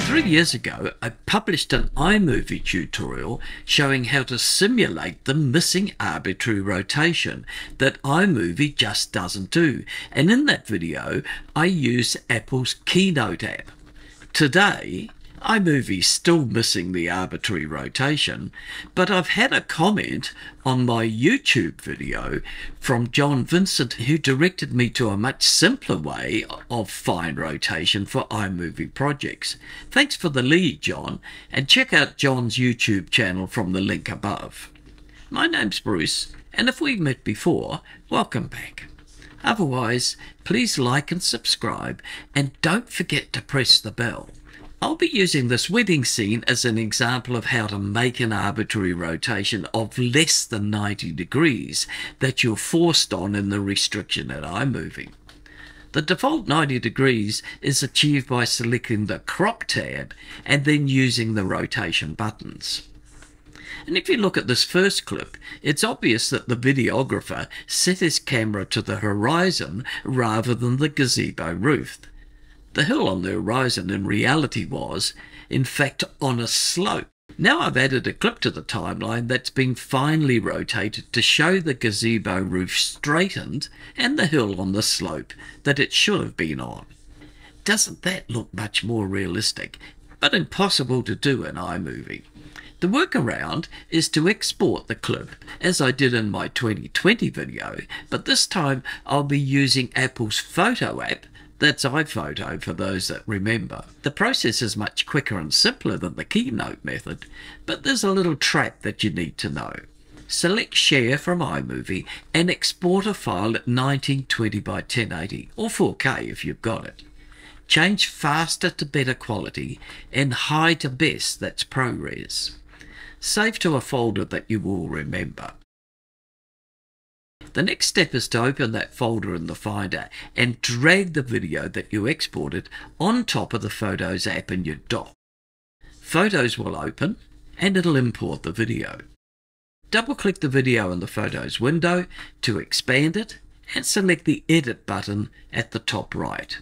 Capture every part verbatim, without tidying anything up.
Three years ago, I published an iMovie tutorial showing how to simulate the missing arbitrary rotation that iMovie just doesn't do. And in that video, I used Apple's Keynote app. Today, iMovie's still missing the arbitrary rotation, but I've had a comment on my YouTube video from John Vincent, who directed me to a much simpler way of fine rotation for iMovie projects. Thanks for the lead, John, and check out John's YouTube channel from the link above. My name's Bruce, and if we've met before, welcome back. Otherwise, please like and subscribe, and don't forget to press the bell. I'll be using this wedding scene as an example of how to make an arbitrary rotation of less than ninety degrees that you're forced on in the restriction at iMovie. The default ninety degrees is achieved by selecting the crop tab and then using the rotation buttons. And if you look at this first clip, it's obvious that the videographer set his camera to the horizon rather than the gazebo roof. The hill on the horizon in reality was, in fact, on a slope. Now I've added a clip to the timeline that's been finely rotated to show the gazebo roof straightened and the hill on the slope that it should have been on. Doesn't that look much more realistic, but impossible to do in iMovie? The workaround is to export the clip, as I did in my twenty twenty video, but this time I'll be using Apple's Photo app. That's iPhoto for those that remember. The process is much quicker and simpler than the Keynote method, but there's a little trap that you need to know. Select Share from iMovie and export a file at nineteen twenty by ten eighty, or four K if you've got it. Change faster to better quality and high to best, that's ProRes. Save to a folder that you will remember. The next step is to open that folder in the Finder and drag the video that you exported on top of the Photos app in your dock. Photos will open and it'll import the video. Double-click the video in the Photos window to expand it and select the Edit button at the top right.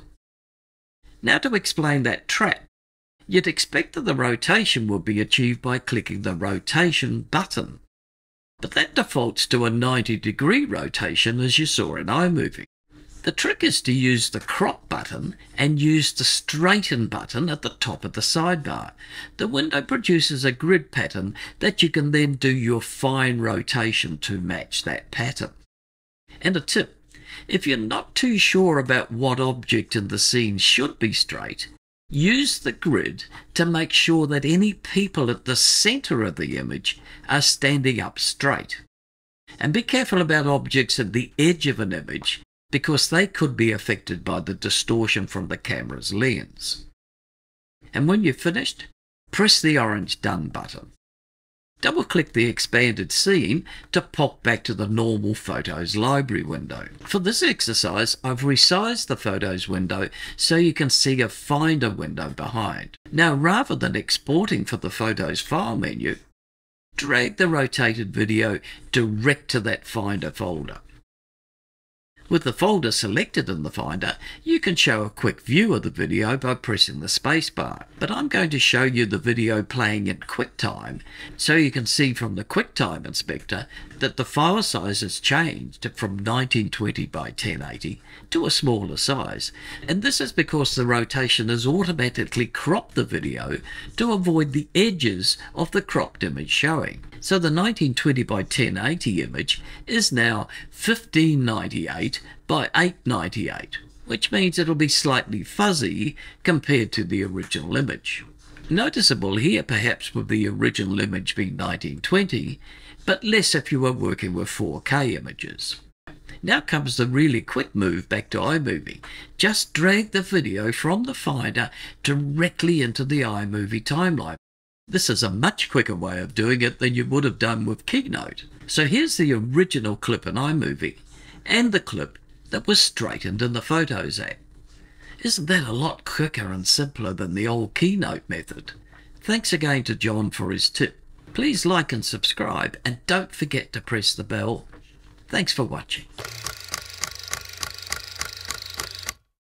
Now to explain that trap, you'd expect that the rotation will be achieved by clicking the Rotation button. But that defaults to a ninety degree rotation as you saw in iMovie. The trick is to use the Crop button and use the Straighten button at the top of the sidebar. The window produces a grid pattern that you can then do your fine rotation to match that pattern. And a tip, if you're not too sure about what object in the scene should be straight, use the grid to make sure that any people at the center of the image are standing up straight. And be careful about objects at the edge of an image because they could be affected by the distortion from the camera's lens. And when you're finished, press the orange Done button. Double-click the expanded scene to pop back to the normal Photos library window. For this exercise, I've resized the Photos window so you can see a Finder window behind. Now, rather than exporting for the Photos file menu, drag the rotated video direct to that Finder folder. With the folder selected in the Finder, you can show a quick view of the video by pressing the spacebar. But I'm going to show you the video playing in Quicktime, so you can see from the Quicktime inspector that the file size has changed from nineteen twenty by ten eighty to a smaller size. And this is because the rotation has automatically cropped the video to avoid the edges of the cropped image showing. So the nineteen twenty by ten eighty image is now fifteen ninety-eight by eight ninety-eight, which means it'll be slightly fuzzy compared to the original image. Noticeable here perhaps with the original image being nineteen twenty, but less if you were working with four K images. Now comes the really quick move back to iMovie. Just drag the video from the Finder directly into the iMovie timeline. This is a much quicker way of doing it than you would have done with Keynote. So here's the original clip in iMovie, and the clip that was straightened in the Photos app. Isn't that a lot quicker and simpler than the old Keynote method? Thanks again to John for his tip. Please like and subscribe, and don't forget to press the bell. Thanks for watching.